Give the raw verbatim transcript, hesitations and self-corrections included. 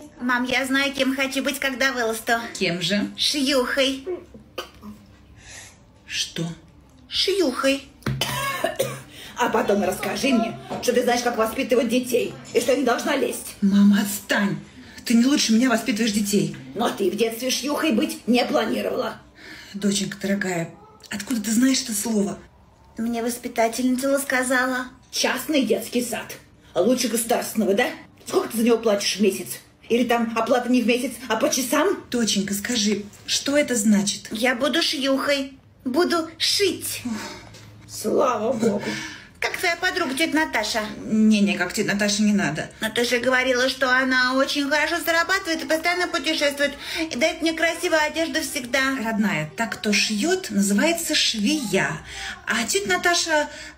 Мам, я знаю, кем хочу быть, когда вырасту. Кем же? Шлюхой. Что? Шлюхой. А потом расскажи мне, что ты знаешь, как воспитывать детей, и что я не должна лезть. Мама, отстань. Ты не лучше меня воспитываешь детей. Но ты в детстве шлюхой быть не планировала. Доченька дорогая, откуда ты знаешь это слово? Мне воспитательница сказала. Частный детский сад. Лучше государственного, да? Сколько ты за него платишь в месяц? Или там оплата не в месяц, а по часам? Доченька, скажи, что это значит? Я буду шлюхой. Буду шить. Слава Богу. Как твоя подруга, тетя Наташа? Не-не, как тебе, Наташа, не надо. Но ты же говорила, что она очень хорошо зарабатывает и постоянно путешествует. И дает мне красивую одежду всегда. Родная, так, кто шьет, называется швея. А тетя Наташа